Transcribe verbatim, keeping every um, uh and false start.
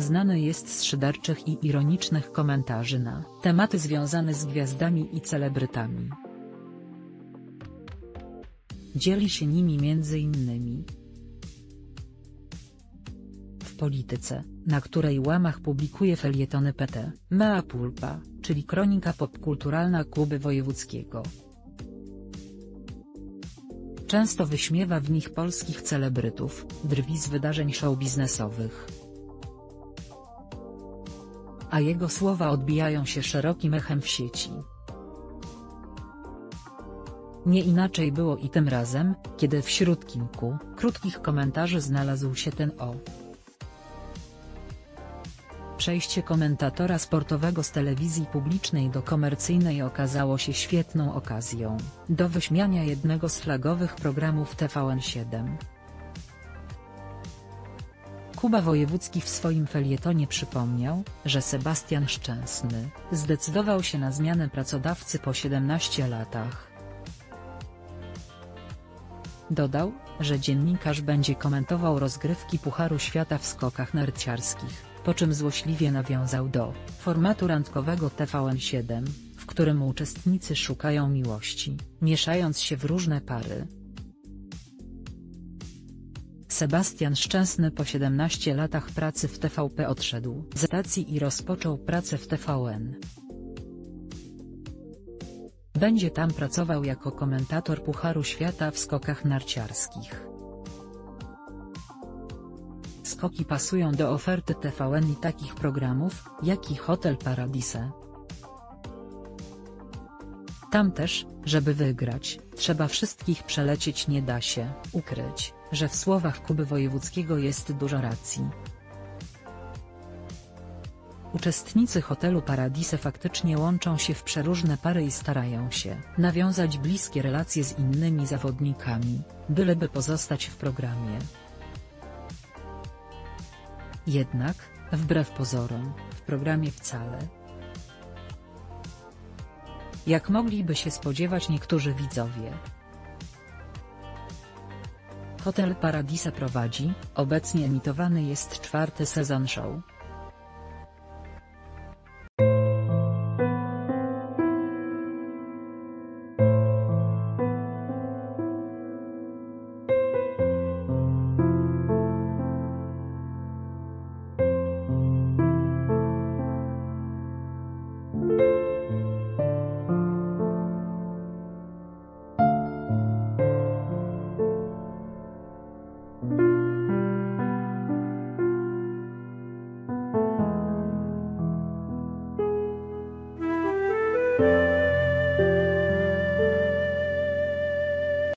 znany jest z szyderczych i ironicznych komentarzy na tematy związane z gwiazdami i celebrytami. Dzieli się nimi między innymi w polityce, na której łamach publikuje felietony P T, Mea Pulpa, czyli kronika popkulturalna Kuby Wojewódzkiego. Często wyśmiewa w nich polskich celebrytów, drwi z wydarzeń showbiznesowych. A jego słowa odbijają się szerokim echem w sieci. Nie inaczej było i tym razem, kiedy wśród kilku krótkich komentarzy znalazł się ten o. Przejście komentatora sportowego z telewizji publicznej do komercyjnej okazało się świetną okazją do wyśmiania jednego z flagowych programów T V N siedem. Kuba Wojewódzki w swoim felietonie przypomniał, że Sebastian Szczęsny zdecydował się na zmianę pracodawcy po siedemnastu latach. Dodał, że dziennikarz będzie komentował rozgrywki Pucharu Świata w skokach narciarskich, po czym złośliwie nawiązał do formatu randkowego T V N siedem, w którym uczestnicy szukają miłości, mieszając się w różne pary. Sebastian Szczęsny po siedemnastu latach pracy w T V P odszedł z stacji i rozpoczął pracę w T V N. Będzie tam pracował jako komentator Pucharu Świata w skokach narciarskich. Skoki pasują do oferty T V N i takich programów, jak i Hotel Paradise. Tam też, żeby wygrać, trzeba wszystkich przelecieć, nie da się ukryć, że w słowach Kuby Wojewódzkiego jest dużo racji. Uczestnicy Hotelu Paradise faktycznie łączą się w przeróżne pary i starają się nawiązać bliskie relacje z innymi zawodnikami, byleby pozostać w programie. Jednak, wbrew pozorom, w programie wcale. Jak mogliby się spodziewać niektórzy widzowie. Hotel Paradise prowadzi, obecnie emitowany jest czwarty sezon show. Thank you.